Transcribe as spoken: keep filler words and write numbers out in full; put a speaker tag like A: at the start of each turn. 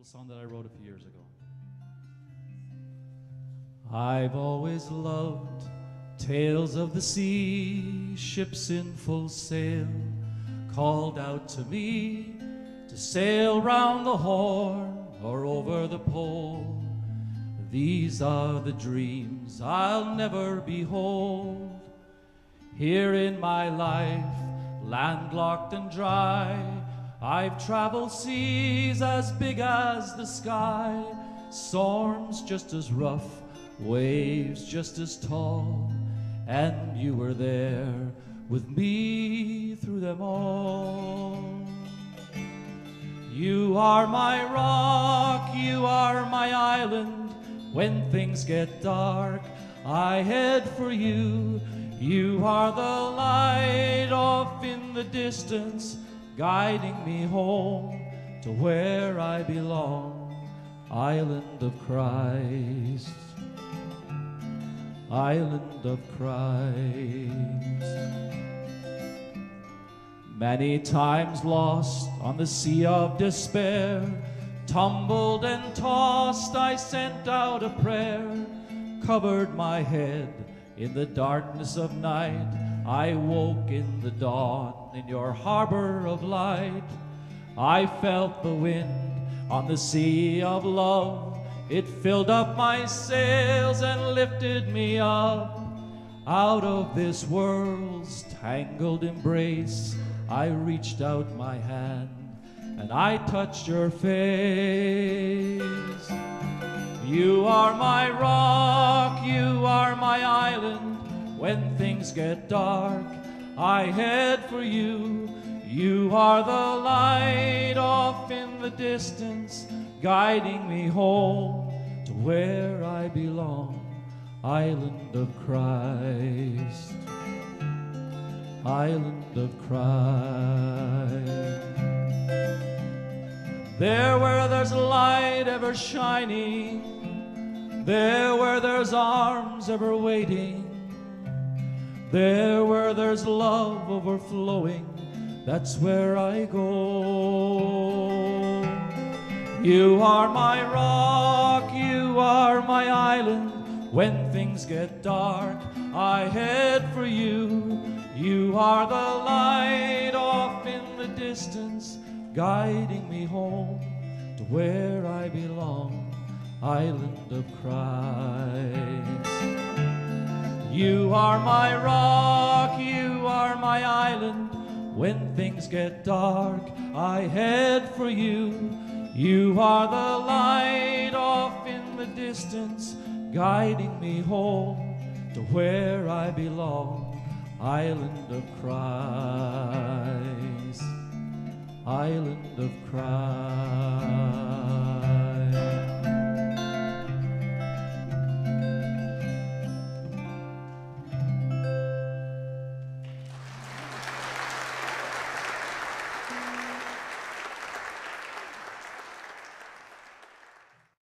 A: song that I wrote a few years ago. I've always loved tales of the sea, ships in full sail called out to me to sail round the Horn or over the Pole. These are the dreams I'll never behold. Here in my life, landlocked and dry, I've traveled seas as big as the sky, storms just as rough, waves just as tall, and you were there with me through them all. You are my rock, you are my island. When things get dark, I head for you. You are the light off in the distance, guiding me home to where I belong. Island of Christ, island of Christ. Many times lost on the sea of despair, tumbled and tossed, I sent out a prayer, covered my head in the darkness of night. I woke in the dawn in your harbor of light. I felt the wind on the sea of love. It filled up my sails and lifted me up. Out of this world's tangled embrace, I reached out my hand and I touched your face. You are my rock, you are my island. When things get dark, I head for you. You are the light off in the distance, guiding me home to where I belong. Island of Christ, island of Christ. There where there's light ever shining, there where there's arms ever waiting, there where there's love overflowing, that's where I go. You are my rock, you are my island. When things get dark, I head for you. You are the light off in the distance, guiding me home to where I belong. Island of Christ. You are my rock, you are my island. When things get dark, I head for you. You are the light off in the distance, guiding me home to where I belong. Island of Christ, island of Christ.